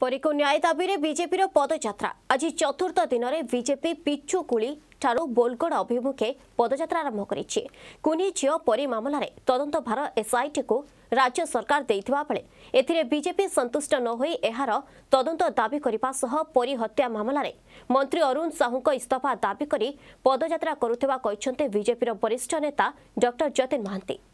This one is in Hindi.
परी को न्याय दाबी में बीजेपी पदयात्रा आज चतुर्थ दिन में बीजेपी पिचुकुली ठारू बोलगढ़ अभिमुखे पदयात्रा आरंभ करिछि। कुनी झियो परी मामलें तदंत भार एसआईटी को राज्य सरकार देइथिबा बेले एथिरे बीजेपी संतुष्ट न होई एहार तदंत दाबी करिबा सह परी हत्या मामलें मंत्री अरुण साहू इस्तीफा दाबी करी पदयात्रा करुथिबा कहिसंते बीजेपी वरिष्ठ नेता डॉक्टर जतिन महांती।